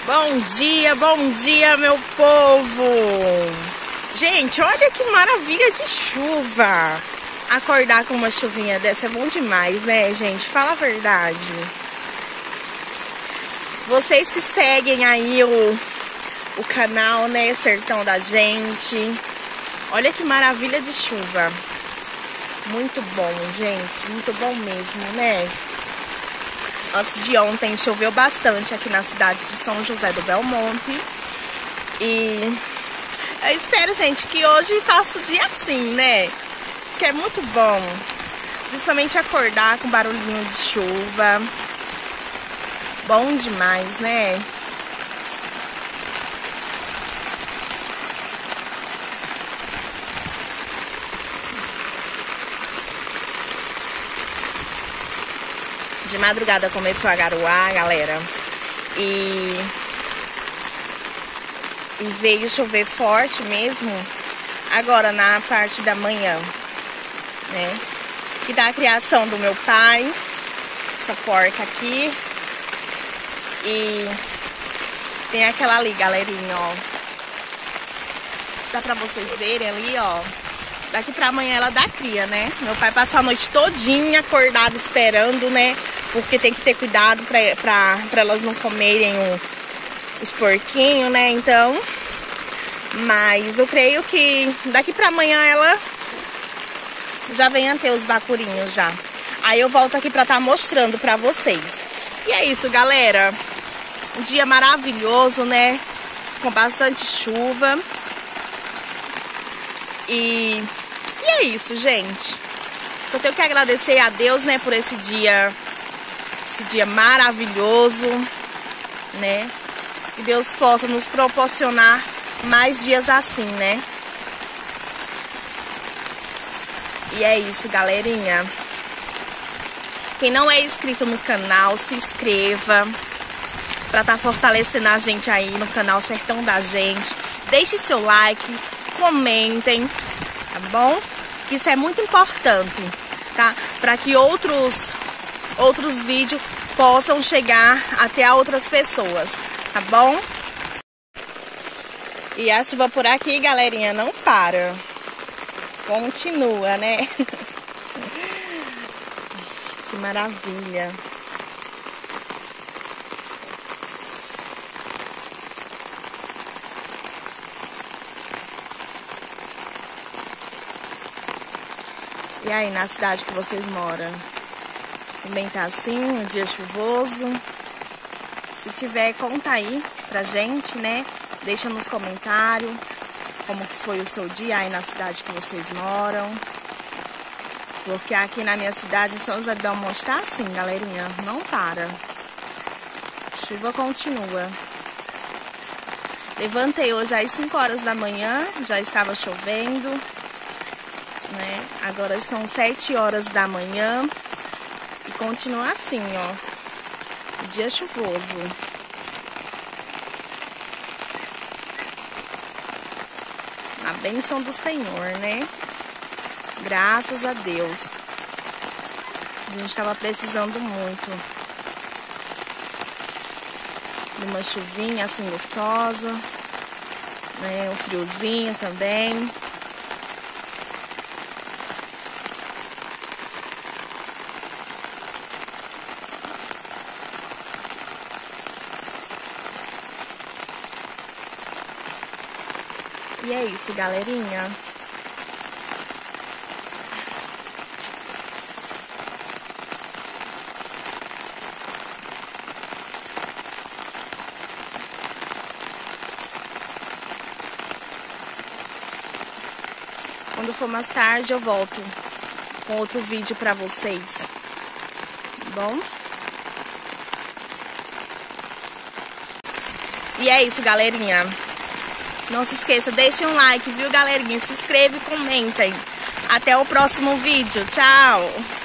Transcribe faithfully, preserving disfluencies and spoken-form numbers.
Bom dia, bom dia, meu povo! Gente, olha que maravilha de chuva! Acordar com uma chuvinha dessa é bom demais, né, gente? Fala a verdade. Vocês que seguem aí o, o canal, né, Sertão da Gente. Olha que maravilha de chuva. Muito bom, gente. Muito bom mesmo, né? Antes de ontem choveu bastante aqui na cidade de São José do Belmonte. E eu espero, gente, que hoje faça o dia assim, né? Que é muito bom. Principalmente acordar com barulhinho de chuva. Bom demais, né? De madrugada começou a garoar, galera. E, e veio chover forte mesmo agora na parte da manhã, né? Que dá a criação do meu pai. Essa porca aqui. E tem aquela ali, galerinha, ó. Dá pra vocês verem ali, ó. Daqui pra amanhã ela dá cria, né? Meu pai passou a noite todinha acordado esperando, né? Porque tem que ter cuidado pra, pra, pra elas não comerem o, os porquinhos, né? Então, mas eu creio que daqui pra amanhã ela já vem a ter os bacurinhos já. Aí eu volto aqui pra estar mostrando pra vocês. E é isso, galera. Um dia maravilhoso, né? Com bastante chuva. E, e é isso, gente. Só tenho que agradecer a Deus, né, por esse dia, esse dia maravilhoso, né? Que Deus possa nos proporcionar mais dias assim, né? E é isso, galerinha. Quem não é inscrito no canal, se inscreva para estar fortalecendo a gente aí no canal Sertão da Gente. Deixe seu like, comentem, tá bom? Isso é muito importante, tá? Para que outros outros vídeos possam chegar até a outras pessoas, tá bom? E a chuva por aqui, galerinha, não para. Continua, né? Que maravilha. E aí, na cidade que vocês moram? Também tá assim, um dia chuvoso? Se tiver, conta aí pra gente, né? Deixa nos comentários como que foi o seu dia aí na cidade que vocês moram. Porque aqui na minha cidade, São José do Belmonte, tá assim, galerinha. Não para. Chuva continua. Levantei hoje às cinco horas da manhã, já estava chovendo, né? Agora são sete horas da manhã e continua assim, ó. Dia chuvoso. A bênção do Senhor, né? Graças a Deus. A gente estava precisando muito de uma chuvinha assim gostosa, né? Um friozinho também. E é isso, galerinha. Quando for mais tarde, eu volto com outro vídeo pra vocês. Bom? E é isso, galerinha. Não se esqueça, deixem um like, viu, galerinha? Se inscreva e comentem. Até o próximo vídeo. Tchau!